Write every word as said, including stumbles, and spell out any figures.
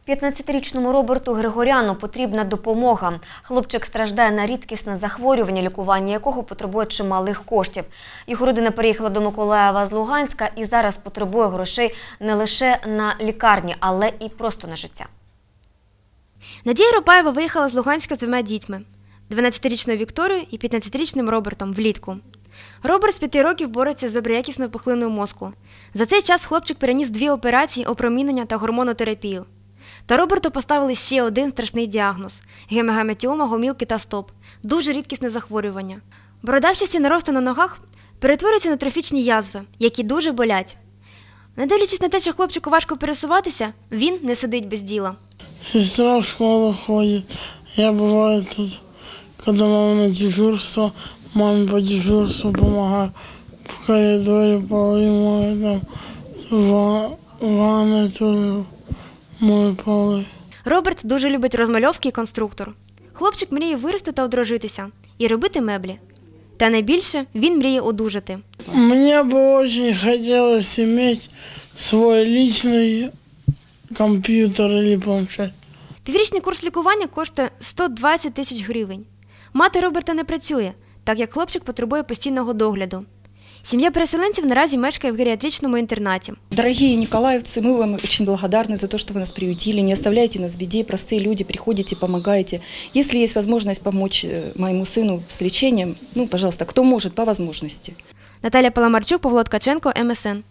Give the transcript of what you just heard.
п'ятнадцятирічному Роберту Григоряну потрібна допомога. Хлопчик страждає на рідкісне захворювання, лікування якого потребує чималих коштів. Його родина переїхала до Миколаєва з Луганська і зараз потребує грошей не лише на лікарні, але і просто на життя. Надія Ропаєва виїхала з Луганська з двома дітьми – дванадцятирічною Вікторією і п'ятнадцятирічним Робертом влітку. Роберт з п'яти років бореться з доброякісною пухлиною мозку. За цей час хлопчик переніс дві операції, опромінення та гормонотерапію. Та Роберту поставили ще один страшний діагноз – гемангіома гомілки та стоп – дуже рідкісне захворювання. Бородавчасті нарости на ногах перетворюються на трофічні язви, які дуже болять. Не дивлячись на те, що хлопчику важко пересуватися, він не сидить без діла. Сестра в школу ходит. Я бываю тут, когда мама на дежурство, маме по дежурству помогаю. В коридоре полы мою, там, в ванной тоже мою полы. Роберт дуже любить розмальовки і конструктор. Хлопчик мріє вирости та одружитися і робити меблі. Та найбільше він мріє одужати. Мне бы очень хотелось иметь свой личный компьютер или планшет. Піврічний курс лікування коштує сто двадцять тисяч гривень. Мати Роберта не працює, так як хлопчик потребує постійного догляду. Сім'я переселенців наразі мешкає в геріатричному інтернаті. Дорогие николаевцы, мы вам очень благодарны за то, что вы нас приютили. Не оставляйте нас в беде, простые люди, приходите, помогаете. Если есть возможность помочь моему сыну с лечением, ну, пожалуйста, кто может, по возможности. Наталя Паламарчук, Павло Ткаченко, ем ес ен.